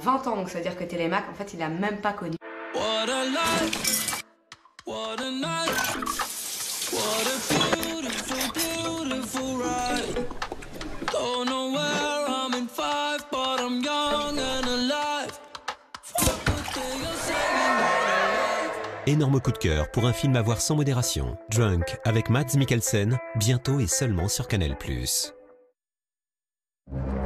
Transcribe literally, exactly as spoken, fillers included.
vingt ans, donc ça veut dire que Télémac, en fait, il a même pas connu. What a life, what a night, what a beautiful, beautiful ride. Don't know where I'm in five, but I'm young and alive. Fuck the day you're saying what I love. Énorme coup de cœur pour un film à voir sans modération. Drunk avec Mads Mikkelsen, bientôt et seulement sur Canal plus.